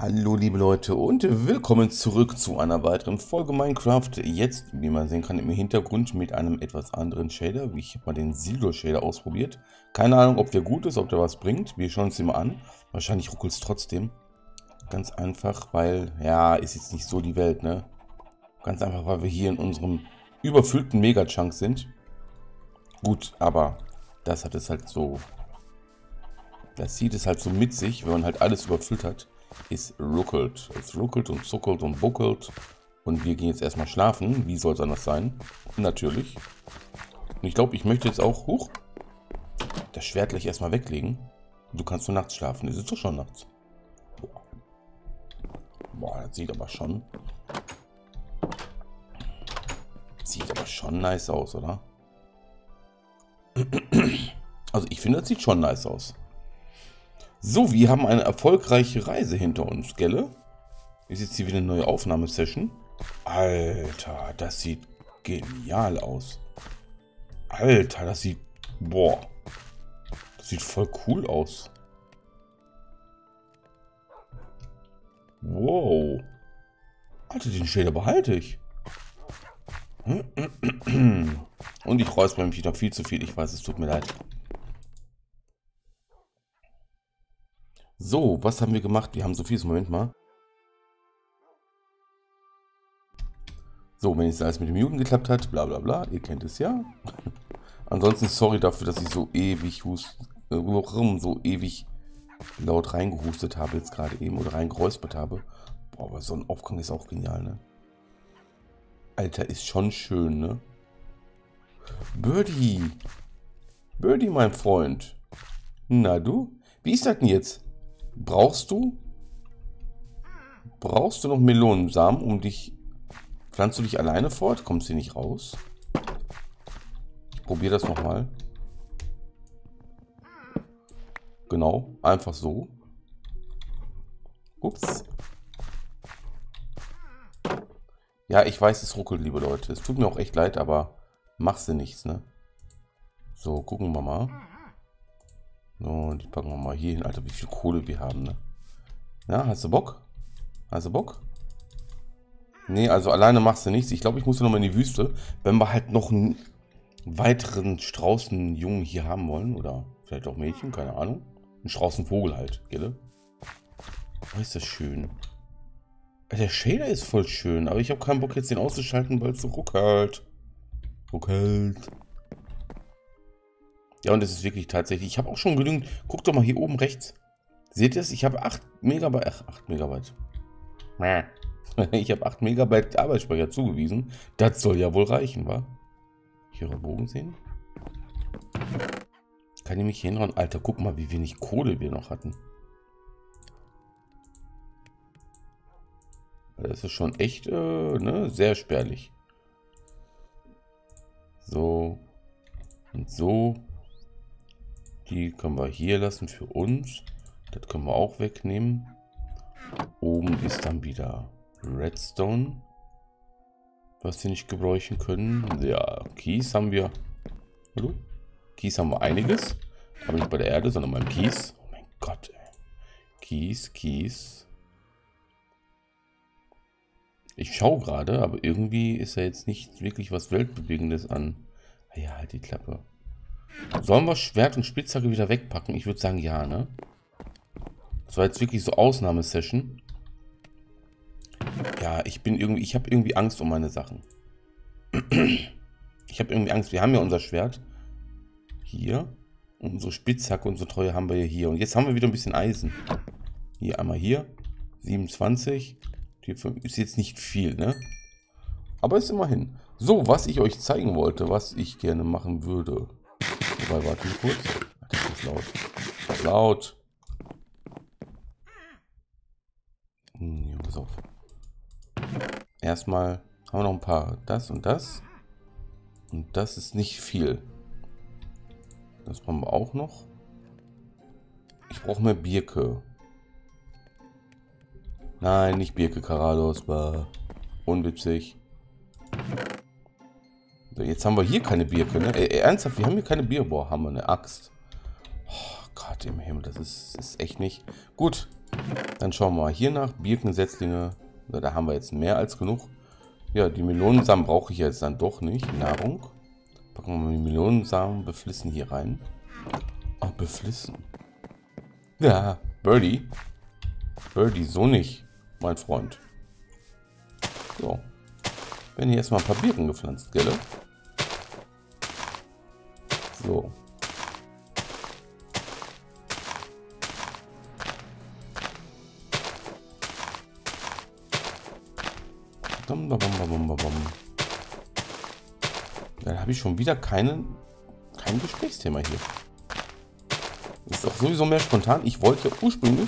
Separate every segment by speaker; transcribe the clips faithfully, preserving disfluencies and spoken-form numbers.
Speaker 1: Hallo liebe Leute und willkommen zurück zu einer weiteren Folge Minecraft. Jetzt, wie man sehen kann, im Hintergrund mit einem etwas anderen Shader. Ich habe mal den Sildur Shader ausprobiert. Keine Ahnung, ob der gut ist, ob der was bringt. Wir schauen uns den mal an. Wahrscheinlich ruckelt es trotzdem. Ganz einfach, weil, ja, ist jetzt nicht so die Welt, ne? Ganz einfach, weil wir hier in unserem überfüllten Mega-Chunk sind. Gut, aber das hat es halt so... Das zieht es halt so mit sich, wenn man halt alles überfüllt hat. Es ruckelt. Es ruckelt und zuckelt und buckelt. Und wir gehen jetzt erstmal schlafen. Wie soll es anders sein? Natürlich. Und ich glaube, ich möchte jetzt auch hoch das Schwert gleich erstmal weglegen. Du kannst nur nachts schlafen. Es ist doch schon nachts. Boah. Boah, das sieht aber schon. Sieht aber schon nice aus, oder? Also ich finde, das sieht schon nice aus. So, wir haben eine erfolgreiche Reise hinter uns, gell? Ist jetzt hier wieder eine neue Aufnahmesession. Alter, das sieht genial aus. Alter, das sieht... Boah. Das sieht voll cool aus. Wow. Alter, den Shader behalte ich. Und ich räusper mich wieder viel zu viel. Ich weiß, es tut mir leid. So, was haben wir gemacht? Wir haben so vieles. Moment mal. So, wenn jetzt alles mit dem Muten geklappt hat, bla bla bla, ihr kennt es ja. Ansonsten sorry dafür, dass ich so ewig hust, äh, so ewig laut reingehustet habe jetzt gerade eben oder reingeräuspert habe. Boah, aber so ein Aufgang ist auch genial, ne? Alter, ist schon schön, ne? Birdie! Birdie, mein Freund. Na du? Wie ist das denn jetzt? Brauchst du? Brauchst du noch Melonensamen, um dich... Pflanzt du dich alleine fort? Kommst du nicht raus? Ich probiere das nochmal. Genau, einfach so. Ups. Ja, ich weiß, es ruckelt, liebe Leute. Es tut mir auch echt leid, aber machst du nichts, ne? So, gucken wir mal. So, die packen wir mal hier hin. Alter, wie viel Kohle wir haben, ne? Ja, hast du Bock? Hast du Bock? Nee, also alleine machst du nichts. Ich glaube, ich muss noch mal in die Wüste, wenn wir halt noch einen weiteren Straußenjungen hier haben wollen. Oder vielleicht auch Mädchen, keine Ahnung. Ein Straußenvogel halt, gell? Oh, ist das schön. Der Shader ist voll schön, aber ich habe keinen Bock jetzt den auszuschalten, weil es so ruckelt. Ruckelt. Ja, und es ist wirklich tatsächlich, ich habe auch schon genügend, guck doch mal hier oben rechts. Seht ihr das? Ich habe acht Megabyte, ach, acht Megabyte. Ich habe acht Megabyte Arbeitsspeicher zugewiesen. Das soll ja wohl reichen, wa? Hier eure Bogen sehen. Kann ich mich hier hinhauen? Alter, guck mal, wie wenig Kohle wir noch hatten. Das ist schon echt, äh, ne, sehr spärlich. So. Und so. Die können wir hier lassen für uns. Das können wir auch wegnehmen. Oben ist dann wieder Redstone, was wir nicht gebrauchen können. Ja, Kies haben wir. Hallo? Kies haben wir einiges. Aber nicht bei der Erde, sondern beim Kies. Oh mein Gott, ey. Kies, Kies. Ich schaue gerade, aber irgendwie ist ja jetzt nicht wirklich was Weltbewegendes an. Ja, halt die Klappe. Sollen wir Schwert und Spitzhacke wieder wegpacken? Ich würde sagen, ja, ne? Das war jetzt wirklich so Ausnahmesession. Ja, ich bin irgendwie, ich habe irgendwie Angst um meine Sachen. Ich habe irgendwie Angst. Wir haben ja unser Schwert hier. Und unsere Spitzhacke, unsere Treue haben wir ja hier. Und jetzt haben wir wieder ein bisschen Eisen. Hier einmal hier. siebenundzwanzig. Hier ist jetzt nicht viel, ne? Aber ist immerhin. So, was ich euch zeigen wollte, was ich gerne machen würde. Wobei, warte mal kurz. Das ist laut. Das ist laut. Hm, pass auf. Erstmal haben wir noch ein paar. Das und das. Und das ist nicht viel. Das brauchen wir auch noch. Ich brauche mehr Birke. Nein, nicht Birke, Karados. War unwitzig. So, jetzt haben wir hier keine Birke, ne? Äh, ernsthaft, wir haben hier keine Birke. Boah, haben wir eine Axt. Oh Gott im Himmel, das ist, ist echt nicht. Gut, Dann schauen wir mal hier nach. Birkensetzlinge. Da haben wir jetzt mehr als genug. Ja, die Melonensamen brauche ich jetzt dann doch nicht. Nahrung. Packen wir mal die Melonensamen beflissen hier rein. Ach, beflissen. Ja, Birdie. Birdie, so nicht, mein Freund. So. Werden hier erstmal ein paar Birken gepflanzt, gell? So. Dann habe ich schon wieder keinen, kein Gesprächsthema hier. Ist auch sowieso mehr spontan. Ich wollte ja ursprünglich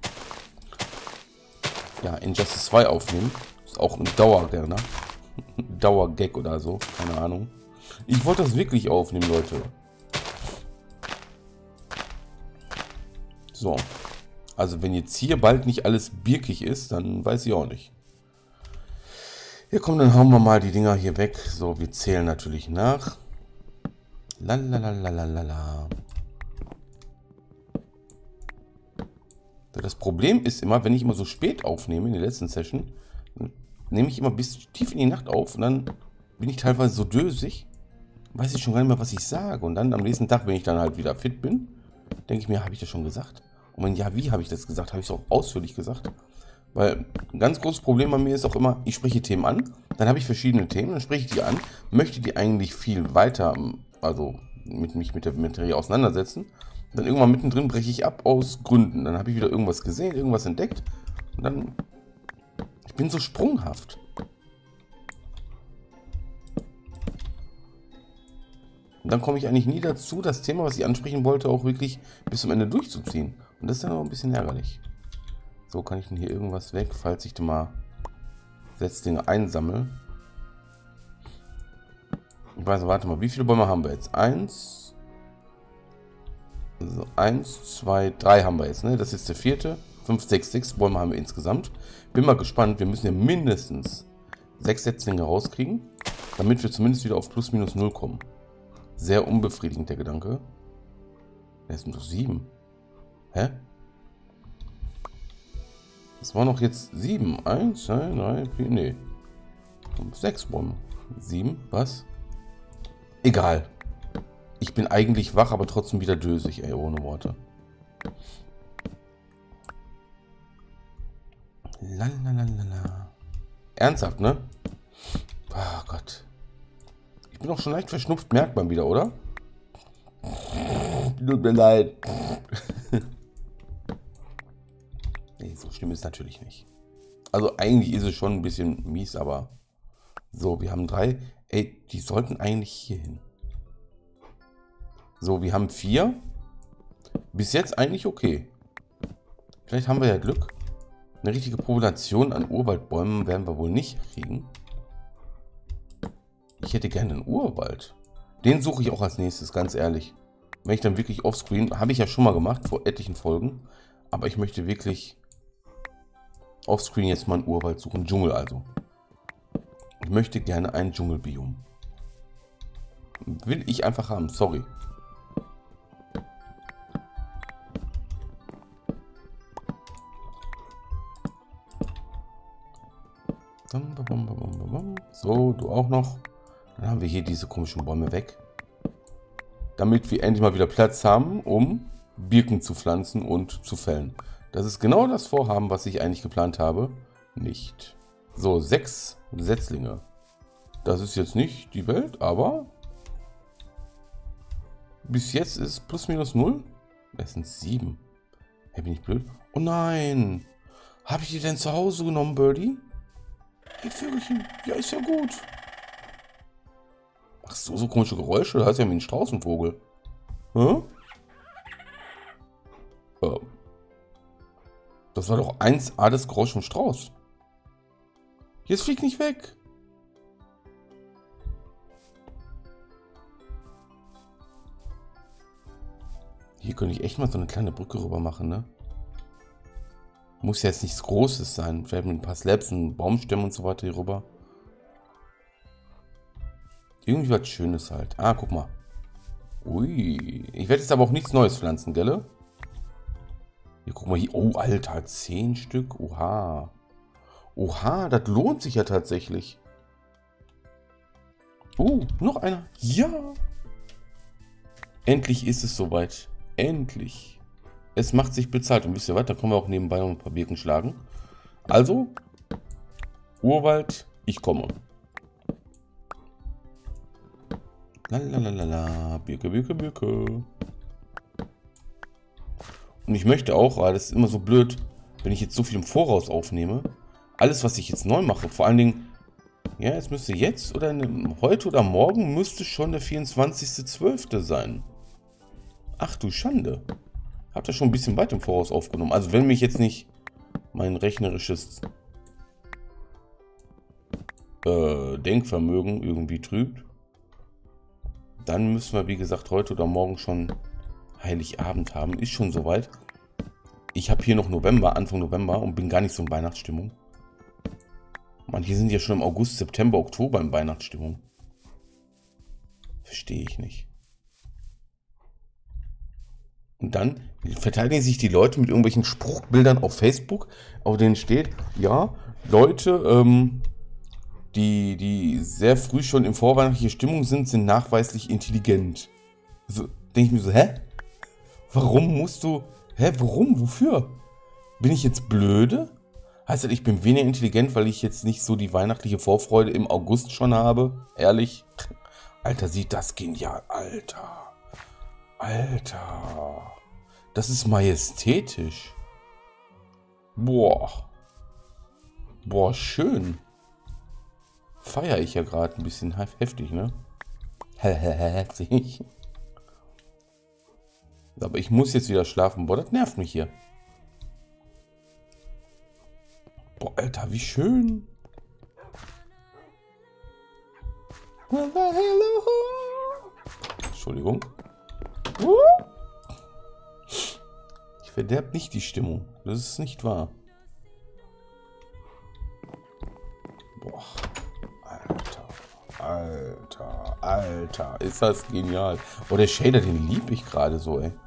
Speaker 1: ja Injustice zwei aufnehmen. Ist auch ein Dauergärner. Dauergag oder so. Keine Ahnung. Ich wollte das wirklich aufnehmen, Leute. So. Also wenn jetzt hier bald nicht alles birkig ist, dann weiß ich auch nicht. Ja komm, dann hauen wir mal die Dinger hier weg. So, wir zählen natürlich nach. Lalalala. Das Problem ist immer, wenn ich immer so spät aufnehme in der letzten Session, nehme ich immer bis tief in die Nacht auf und dann bin ich teilweise so dösig, weiß ich schon gar nicht mehr, was ich sage. Und dann am nächsten Tag, wenn ich dann halt wieder fit bin, denke ich mir, habe ich das schon gesagt? Und wenn ja, wie habe ich das gesagt? Habe ich es auch ausführlich gesagt? Weil ein ganz großes Problem bei mir ist auch immer, ich spreche Themen an, dann habe ich verschiedene Themen, dann spreche ich die an, möchte die eigentlich viel weiter, also mit mich mit der Materie auseinandersetzen. Dann irgendwann mittendrin breche ich ab aus Gründen. Dann habe ich wieder irgendwas gesehen, irgendwas entdeckt. Und dann... Ich bin so sprunghaft. Und dann komme ich eigentlich nie dazu, das Thema, was ich ansprechen wollte, auch wirklich bis zum Ende durchzuziehen. Und das ist dann auch ein bisschen ärgerlich. So, kann ich denn hier irgendwas weg, falls ich dann mal Setzdinge einsammle. Ich weiß, warte mal, wie viele Bäume haben wir jetzt? Eins... Also eins, zwei, drei haben wir jetzt, ne? Das ist der vierte. fünf, sechs, sechs Bäume haben wir insgesamt. Bin mal gespannt. Wir müssen ja mindestens sechs Setzlinge rauskriegen, damit wir zumindest wieder auf plus minus null kommen. Sehr unbefriedigend, der Gedanke. Es sind doch sieben. Hä? Das waren noch jetzt sieben. Eins, zwei, drei, vier, nee. Sechs Bäume. Sieben, was? Egal. Ich bin eigentlich wach, aber trotzdem wieder dösig, ey, ohne Worte. Lalalala. Ernsthaft, ne? Oh Gott. Ich bin auch schon leicht verschnupft, merkt man wieder, oder? Tut mir leid. Nee, so schlimm ist es natürlich nicht. Also eigentlich ist es schon ein bisschen mies, aber... So, wir haben drei. Ey, die sollten eigentlich hier hin. So, wir haben vier. Bis jetzt eigentlich okay. Vielleicht haben wir ja Glück. Eine richtige Population an Urwaldbäumen werden wir wohl nicht kriegen. Ich hätte gerne einen Urwald. Den suche ich auch als nächstes, ganz ehrlich. Wenn ich dann wirklich offscreen, habe ich ja schon mal gemacht vor etlichen Folgen. Aber ich möchte wirklich offscreen jetzt mal einen Urwald suchen. Dschungel also. Ich möchte gerne ein Dschungelbiom. Will ich einfach haben, sorry. So, du auch noch. Dann haben wir hier diese komischen Bäume weg. Damit wir endlich mal wieder Platz haben, um Birken zu pflanzen und zu fällen. Das ist genau das Vorhaben, was ich eigentlich geplant habe. Nicht. So, sechs Setzlinge. Das ist jetzt nicht die Welt, aber bis jetzt ist plus minus null. Das sind sieben. Hey, bin ich blöd? Oh nein. Habe ich die denn zu Hause genommen, Birdie? Hey, Vögelchen. Ja, ist ja gut. Ach so, so komische Geräusche. Das heißt ja wie ein Straußenvogel. Hä? Oh. Das war doch eins A das Geräusch vom Strauß. Jetzt fliegt nicht weg. Hier könnte ich echt mal so eine kleine Brücke rüber machen, ne? Muss ja jetzt nichts Großes sein. Vielleicht mit ein paar Slabs und Baumstämmen und so weiter hier rüber. Irgendwie was Schönes halt. Ah, guck mal. Ui. Ich werde jetzt aber auch nichts Neues pflanzen, gell? Hier, guck mal hier. Oh, Alter, zehn Stück. Oha. Oha, das lohnt sich ja tatsächlich. Oh, noch einer. Ja. Endlich ist es soweit. Endlich. Es macht sich bezahlt. Und wisst ihr was, da können wir auch nebenbei noch ein paar Birken schlagen. Also, Urwald, ich komme. Lalalala, Birke, Birke, Birke. Und ich möchte auch, weil das ist immer so blöd, wenn ich jetzt so viel im Voraus aufnehme, alles, was ich jetzt neu mache, vor allen Dingen, ja, es müsste jetzt oder ne, heute oder morgen müsste schon der vierundzwanzigste zwölfte sein. Ach du Schande. Habt ihr schon ein bisschen weit im Voraus aufgenommen. Also wenn mich jetzt nicht mein rechnerisches äh, Denkvermögen irgendwie trübt, dann müssen wir, wie gesagt, heute oder morgen schon Heiligabend haben. Ist schon soweit. Ich habe hier noch November, Anfang November und bin gar nicht so in Weihnachtsstimmung. Manche sind ja schon im August, September, Oktober in Weihnachtsstimmung. Verstehe ich nicht. Und dann verteidigen sich die Leute mit irgendwelchen Spruchbildern auf Facebook, auf denen steht, ja, Leute, ähm, die, die sehr früh schon in vorweihnachtlicher Stimmung sind, sind nachweislich intelligent. So, denke ich mir so, hä? Warum musst du, hä, warum, wofür? Bin ich jetzt blöde? Heißt das, ich bin weniger intelligent, weil ich jetzt nicht so die weihnachtliche Vorfreude im August schon habe? Ehrlich? Alter, sieht das genial, Alter. Alter. Das ist majestätisch. Boah. Boah, schön. Feiere ich ja gerade ein bisschen heftig, ne? Heftig. Aber ich muss jetzt wieder schlafen. Boah, das nervt mich hier. Boah, Alter, wie schön. Entschuldigung. Ich verderb nicht die Stimmung. Das ist nicht wahr. Boah. Alter. Alter. Alter. Ist das genial. Oh, der Shader, den liebe ich gerade so, ey.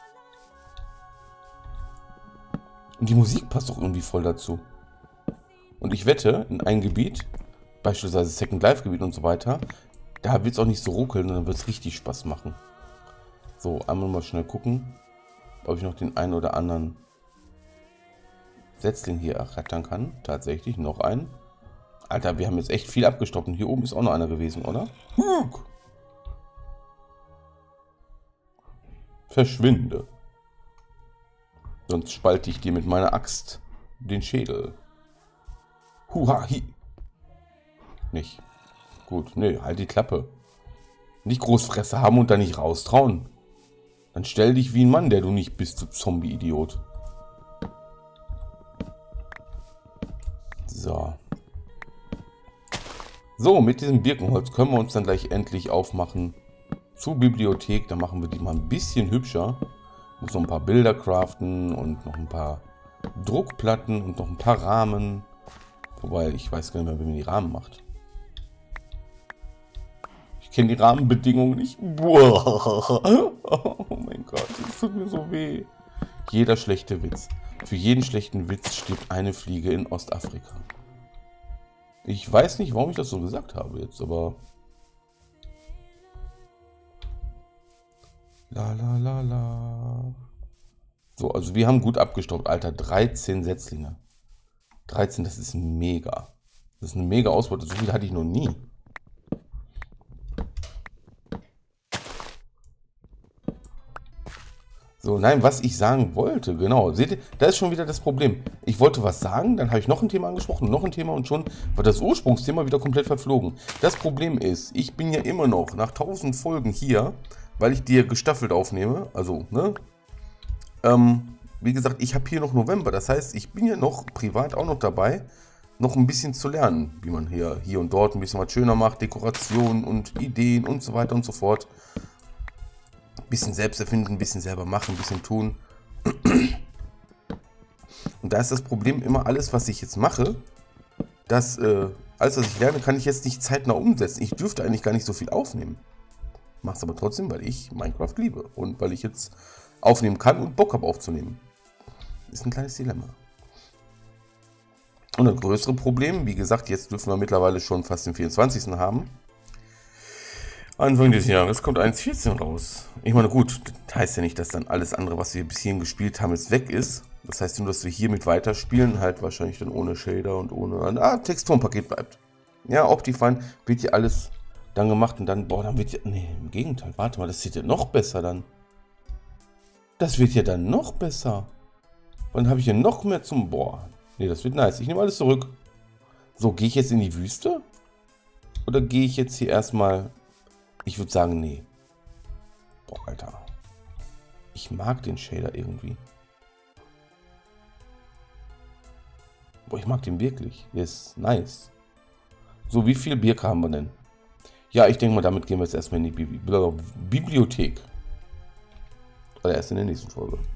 Speaker 1: Und die Musik passt auch irgendwie voll dazu. Und ich wette, in ein Gebiet, beispielsweise Second Life Gebiet und so weiter, da wird es auch nicht so ruckeln und dann wird es richtig Spaß machen. So, einmal mal schnell gucken, ob ich noch den einen oder anderen Setzling hier errattern kann. Tatsächlich, noch einen. Alter, wir haben jetzt echt viel abgestoppt und hier oben ist auch noch einer gewesen, oder? Verschwinde. Sonst spalte ich dir mit meiner Axt den Schädel. Huha, hi. Nicht. Gut, nee, halt die Klappe. Nicht Großfresse haben und da nicht raustrauen. Dann stell dich wie ein Mann, der du nicht bist, du Zombie-Idiot. So. So, mit diesem Birkenholz können wir uns dann gleich endlich aufmachen zur Bibliothek. Da machen wir die mal ein bisschen hübscher. Muss noch ein paar Bilder craften und noch ein paar Druckplatten und noch ein paar Rahmen. Wobei, ich weiß gar nicht mehr, wie man die Rahmen macht. Ich kenne die Rahmenbedingungen nicht. Boah. Oh mein Gott, das tut mir so weh. Jeder schlechte Witz. Für jeden schlechten Witz stirbt eine Fliege in Ostafrika. Ich weiß nicht, warum ich das so gesagt habe jetzt, aber... La la la la. So, also wir haben gut abgestoppt, Alter. dreizehn Setzlinge. dreizehn, das ist mega. Das ist eine mega Ausbeute. So viel hatte ich noch nie. So, nein, was ich sagen wollte, genau. Seht ihr, da ist schon wieder das Problem. Ich wollte was sagen, dann habe ich noch ein Thema angesprochen, noch ein Thema und schon war das Ursprungsthema wieder komplett verflogen. Das Problem ist, ich bin ja immer noch nach tausend Folgen hier, weil ich dir gestaffelt aufnehme. Also, ne? Ähm, wie gesagt, ich habe hier noch November. Das heißt, ich bin ja noch privat auch noch dabei, noch ein bisschen zu lernen, wie man hier, hier und dort ein bisschen was schöner macht, Dekorationen und Ideen und so weiter und so fort. Ein bisschen selbst erfinden, ein bisschen selber machen, ein bisschen tun. Und da ist das Problem immer, alles, was ich jetzt mache, das, äh, alles, was ich lerne, kann ich jetzt nicht zeitnah umsetzen. Ich dürfte eigentlich gar nicht so viel aufnehmen. Mach's aber trotzdem, weil ich Minecraft liebe und weil ich jetzt aufnehmen kann und Bock habe aufzunehmen. Ist ein kleines Dilemma. Und das größere Problem, wie gesagt, jetzt dürfen wir mittlerweile schon fast den vierundzwanzigsten haben. Anfang des Jahres kommt eins Punkt vierzehn raus. Ich meine, gut, das heißt ja nicht, dass dann alles andere, was wir bis hierhin gespielt haben, jetzt weg ist. Das heißt nur, dass wir hiermit weiterspielen, halt wahrscheinlich dann ohne Shader und ohne... Ah, Texturenpaket bleibt. Ja, Optifine wird hier alles dann gemacht und dann... Boah, dann wird ja... Nee, im Gegenteil, warte mal, das wird ja noch besser dann. Das wird ja dann noch besser. Dann habe ich ja noch mehr zum... Boah, nee, das wird nice. Ich nehme alles zurück. So, gehe ich jetzt in die Wüste? Oder gehe ich jetzt hier erstmal... Ich würde sagen, nee. Boah, Alter. Ich mag den Shader irgendwie. Boah, ich mag den wirklich. Der ist nice. So, wie viel Birke haben wir denn? Ja, ich denke mal, damit gehen wir jetzt erstmal in die Bibli Bibliothek. Oder erst in der nächsten Folge.